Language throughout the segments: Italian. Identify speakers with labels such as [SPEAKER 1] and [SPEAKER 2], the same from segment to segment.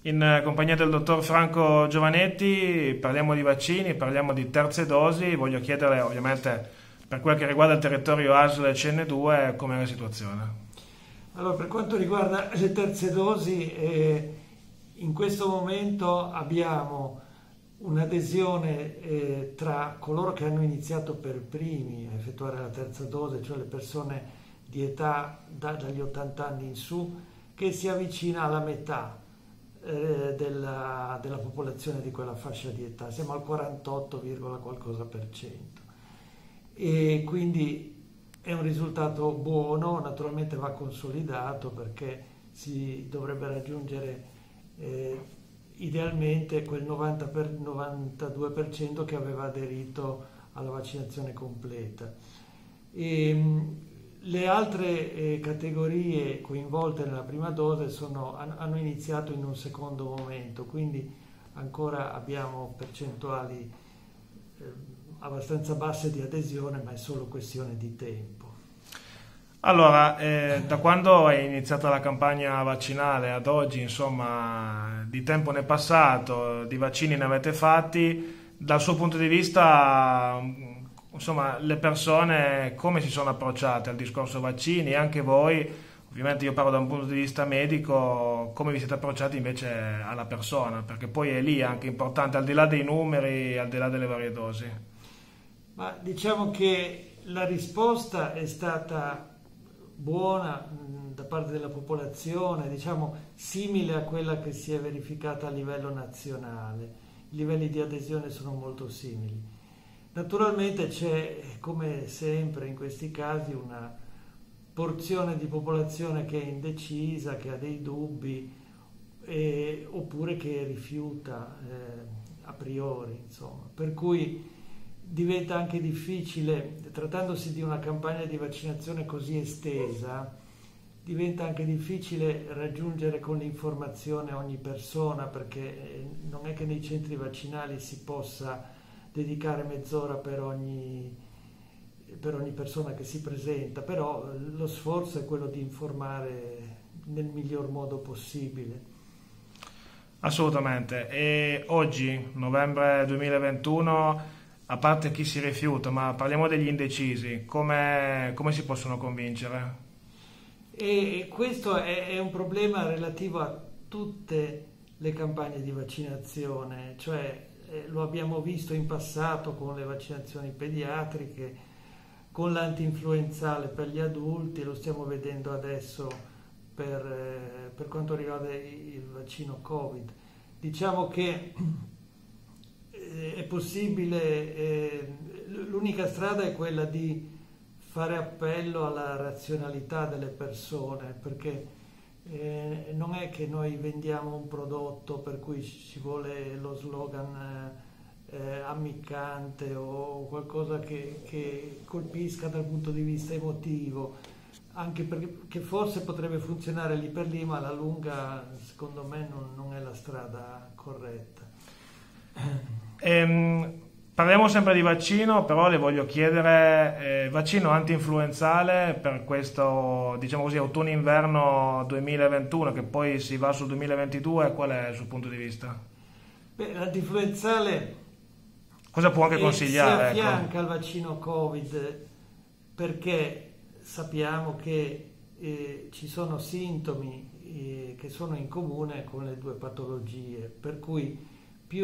[SPEAKER 1] In compagnia del dottor Franco Giovanetti parliamo di vaccini, parliamo di terze dosi. Voglio chiedere ovviamente per quel che riguarda il territorio ASL e CN2 com'è la situazione.
[SPEAKER 2] Allora, per quanto riguarda le terze dosi, in questo momento abbiamo un'adesione tra coloro che hanno iniziato per primi a effettuare la terza dose, cioè le persone di età dagli 80 anni in su, che si avvicina alla metà della popolazione di quella fascia di età. Siamo al 48, qualcosa per cento. E quindi è un risultato buono, naturalmente va consolidato perché si dovrebbe raggiungere idealmente quel 92% che aveva aderito alla vaccinazione completa. Le altre categorie coinvolte nella prima dose hanno iniziato in un secondo momento, quindi ancora abbiamo percentuali abbastanza basse di adesione, ma è solo questione di tempo.
[SPEAKER 1] Allora, da quando è iniziata la campagna vaccinale ad oggi, insomma, di tempo ne è passato, di vaccini ne avete fatti, dal suo punto di vista, insomma, le persone come si sono approcciate al discorso vaccini, anche voi, ovviamente io parlo da un punto di vista medico, come vi siete approcciati invece alla persona, perché poi è lì anche importante, al di là dei numeri, al di là delle varie dosi.
[SPEAKER 2] Ma diciamo che la risposta è stata buona da parte della popolazione, diciamo simile a quella che si è verificata a livello nazionale. I livelli di adesione sono molto simili. Naturalmente c'è, come sempre in questi casi, una porzione di popolazione che è indecisa, che ha dei dubbi, oppure che rifiuta a priori, insomma. Per cui diventa anche difficile, trattandosi di una campagna di vaccinazione così estesa, diventa anche difficile raggiungere con l'informazione ogni persona, perché non è che nei centri vaccinali si possa dedicare mezz'ora per ogni persona che si presenta, però lo sforzo è quello di informare nel miglior modo possibile.
[SPEAKER 1] Assolutamente. E oggi, novembre 2021, a parte chi si rifiuta, ma parliamo degli indecisi, come si possono convincere?
[SPEAKER 2] E questo è un problema relativo a tutte le campagne di vaccinazione, cioè lo abbiamo visto in passato con le vaccinazioni pediatriche, con l'antinfluenzale per gli adulti, lo stiamo vedendo adesso per quanto riguarda il vaccino Covid. Diciamo che è possibile, l'unica strada è quella di fare appello alla razionalità delle persone, perché non è che noi vendiamo un prodotto per cui ci vuole lo slogan ammiccante o qualcosa che colpisca dal punto di vista emotivo, anche perché forse potrebbe funzionare lì per lì, ma alla lunga secondo me non è la strada corretta.
[SPEAKER 1] Parliamo sempre di vaccino, però le voglio chiedere, vaccino anti-influenzale per questo, diciamo così, autunno-inverno 2021, che poi si va sul 2022, qual è il suo punto di vista?
[SPEAKER 2] Beh, l'antinfluenzale
[SPEAKER 1] Cosa può anche consigliare?
[SPEAKER 2] si affianca al vaccino Covid perché sappiamo che ci sono sintomi che sono in comune con le due patologie, per cui più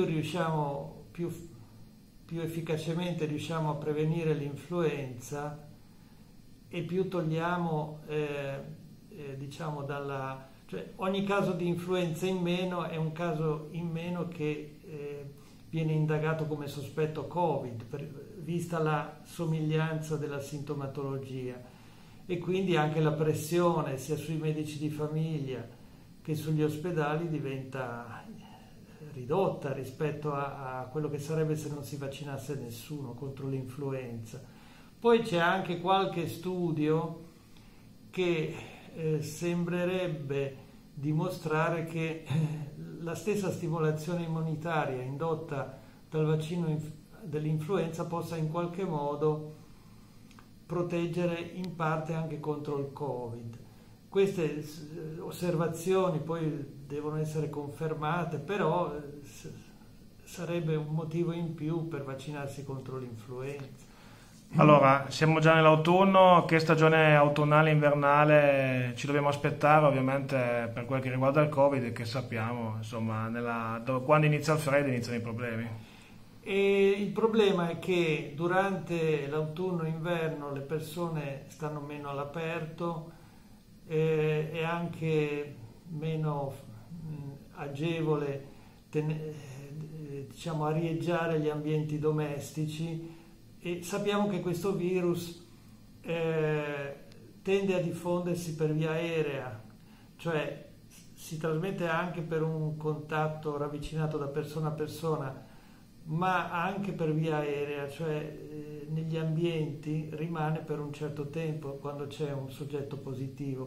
[SPEAKER 2] efficacemente riusciamo a prevenire l'influenza e più togliamo diciamo cioè ogni caso di influenza in meno è un caso in meno che viene indagato come sospetto Covid, vista la somiglianza della sintomatologia, e quindi anche la pressione sia sui medici di famiglia che sugli ospedali diventa ridotta rispetto a quello che sarebbe se non si vaccinasse nessuno contro l'influenza. Poi c'è anche qualche studio che sembrerebbe dimostrare che la stessa stimolazione immunitaria indotta dal vaccino dell'influenza possa in qualche modo proteggere in parte anche contro il Covid. Queste osservazioni poi devono essere confermate, però sarebbe un motivo in più per vaccinarsi contro l'influenza.
[SPEAKER 1] Allora, siamo già nell'autunno, che stagione autunnale e invernale ci dobbiamo aspettare ovviamente per quel che riguarda il Covid, che sappiamo, insomma, quando inizia il freddo iniziano i problemi.
[SPEAKER 2] E il problema è che durante l'autunno e l'inverno le persone stanno meno all'aperto, è anche meno agevole diciamo, arieggiare gli ambienti domestici, e sappiamo che questo virus tende a diffondersi per via aerea, cioè si trasmette anche per un contatto ravvicinato da persona a persona, ma anche per via aerea, cioè negli ambienti rimane per un certo tempo quando c'è un soggetto positivo,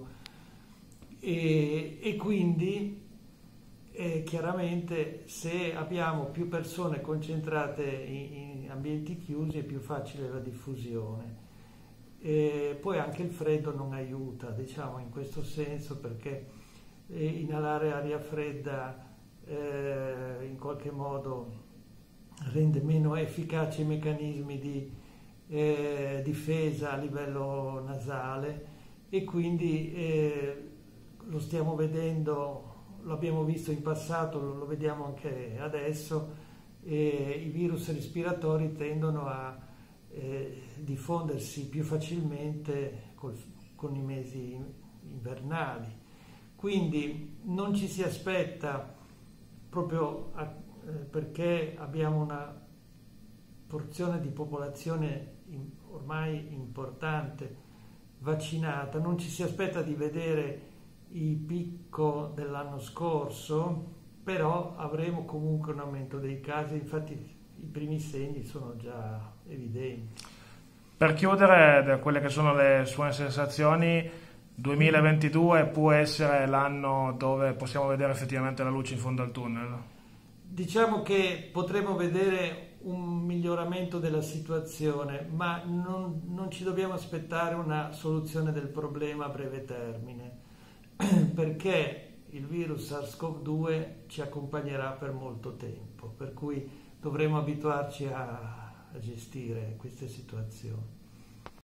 [SPEAKER 2] e quindi chiaramente se abbiamo più persone concentrate in ambienti chiusi è più facile la diffusione. E poi anche il freddo non aiuta, diciamo, in questo senso, perché inalare aria fredda in qualche modo rende meno efficaci i meccanismi di difesa a livello nasale, e quindi lo stiamo vedendo, lo abbiamo visto in passato, lo vediamo anche adesso, i virus respiratori tendono a diffondersi più facilmente con i mesi invernali. Quindi non ci si aspetta, proprio perché abbiamo una porzione di popolazione ormai importante vaccinata, non ci si aspetta di vedere il picco dell'anno scorso, però avremo comunque un aumento dei casi, infatti i primi segni sono già evidenti.
[SPEAKER 1] Per chiudere, da quelle che sono le sue sensazioni, 2022 può essere l'anno dove possiamo vedere effettivamente la luce in fondo al tunnel?
[SPEAKER 2] Diciamo che potremo vedere un miglioramento della situazione, ma non ci dobbiamo aspettare una soluzione del problema a breve termine, perché il virus SARS-CoV-2 ci accompagnerà per molto tempo, per cui dovremo abituarci a gestire queste situazioni.